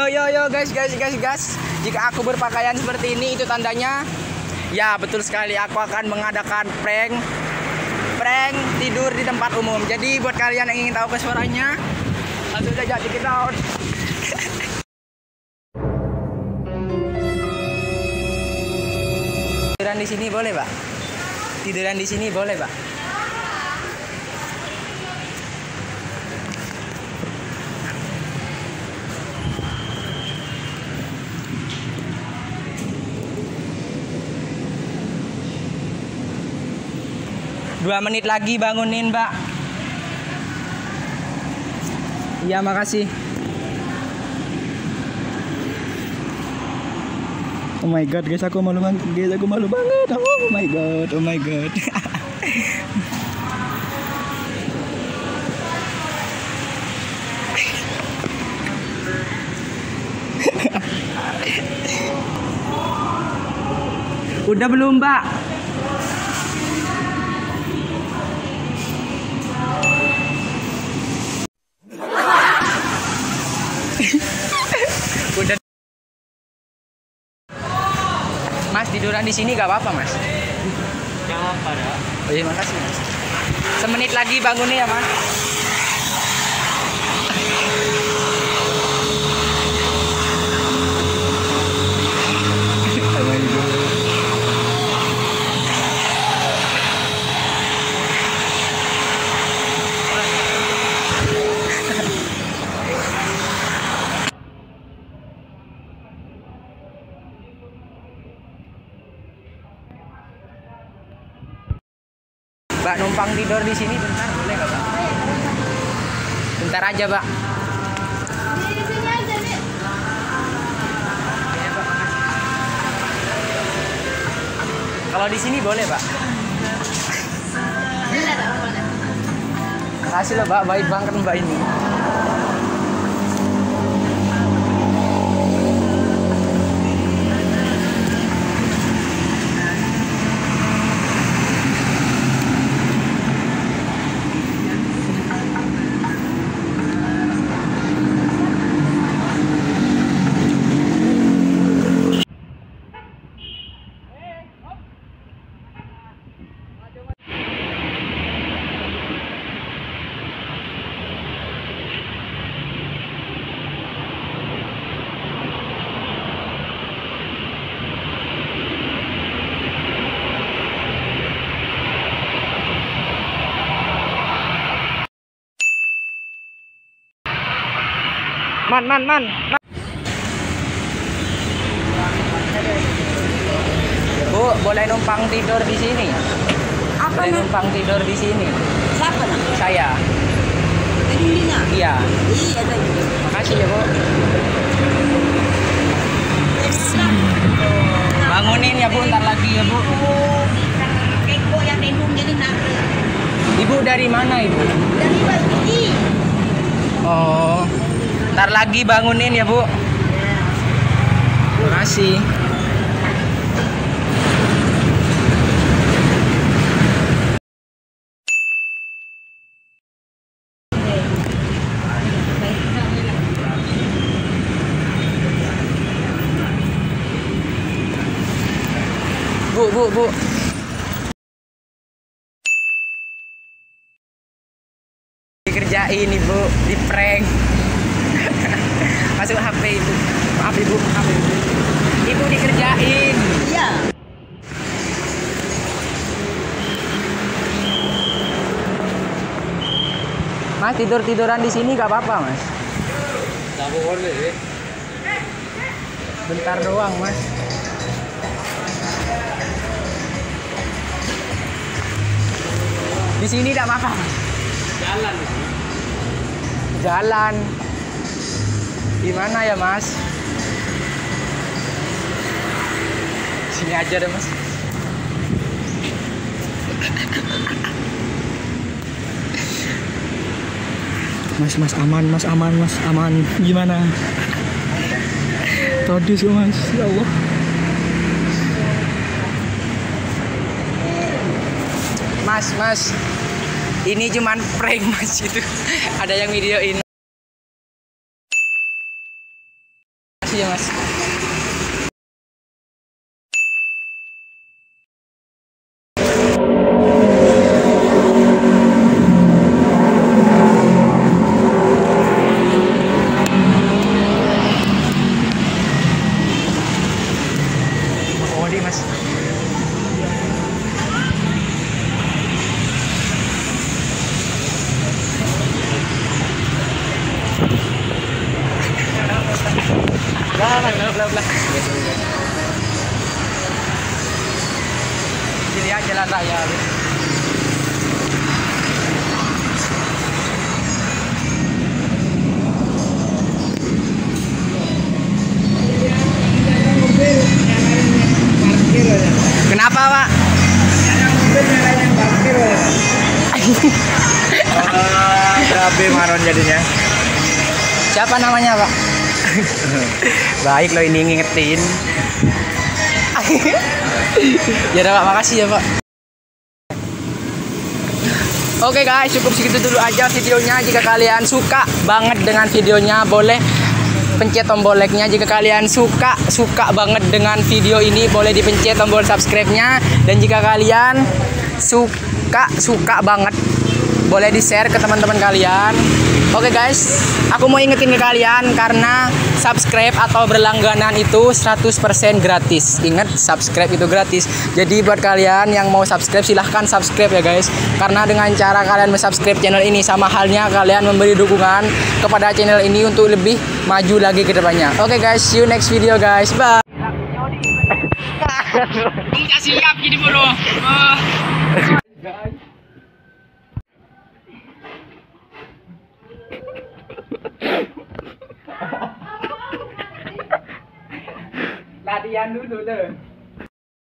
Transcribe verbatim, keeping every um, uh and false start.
Yo yo yo guys guys guys guys. Jika aku berpakaian seperti ini itu tandanya ya betul sekali aku akan mengadakan prank prank tidur di tempat umum. Jadi buat kalian yang ingin tahu kesuaranya langsung saja check it out. Tiduran di sini boleh, Pak? Tiduran di sini boleh, Pak? Dua menit lagi bangunin, Mbak. Iya, makasih. Oh my god, guys, aku malu banget. Guys, aku malu banget. Oh my god, oh my god. Udah belum, Mbak? Udah. Mas, tiduran di sini gak apa-apa, Mas? Gak apa, dah. Oh iya, makasih, Mas. Semenit lagi bangunnya ya, Mas. Mbak numpang tidur di sini bentar boleh nggak, Pak? Bentar aja, Pak. Di sini aja, Nek. Ya, Pak, makasih. Kalau di sini boleh, Pak? Boleh, tak boleh. Makasih loh, Pak. Baik banget Mbak ini. Man, man, man, man. Bu, boleh numpang tidur di sini? Apa, Boleh Nak? numpang tidur di sini? Siapa, Nak? Saya. Tadinya? Iya. Iya, tadi. Makasih ya, Bu. Bangunin ya, Bu, ntar lagi ya, Bu. Keko yang lindung jadi nara. Ibu dari mana, Ibu? Dari Basti. Oh. Ntar lagi bangunin ya, Bu. Makasih. Bu, Bu, Bu. Dikerjain Ibu, di prank. Masuk H P Ibu. Maaf Ibu, maaf Ibu. Ibu dikerjain. Iya. Mas, tidur-tiduran di sini gak apa-apa, Mas? Gak boleh, deh. Bentar doang, Mas. Di sini tidak apa-apa, Mas. Jalan. Jalan. Gimana ya, Mas? Sini aja deh, Mas. Mas, Mas aman, Mas aman, Mas aman. Gimana? Todis, Mas. Ya Allah. Mas, Mas. Ini cuman prank, Mas, itu. Ada yang videoin. makasih ya Mas. Oh, di Mas. Lah, lah, lah. Dilihat jalan raya. Kenapa, Pak? Tapi maron jadinya. Siapa namanya, Pak? Baik lo ini ngingetin. Ya udah Pak, makasih ya Pak. Oke guys, cukup segitu dulu aja videonya. Jika kalian suka banget dengan videonya, boleh pencet tombol like-nya. Jika kalian suka suka banget dengan video ini, boleh dipencet tombol subscribe-nya. Dan jika kalian suka suka banget, boleh di-share ke teman-teman kalian. Oke guys, aku mau ingetin ke kalian karena subscribe atau berlangganan itu seratus persen gratis. Ingat, subscribe itu gratis. Jadi buat kalian yang mau subscribe, silahkan subscribe ya guys. Karena dengan cara kalian subscribe channel ini, sama halnya kalian memberi dukungan kepada channel ini untuk lebih maju lagi ke depannya. Oke guys, see you next video guys. Bye. Enggak siap jadi bro. Latihan dulu tuh.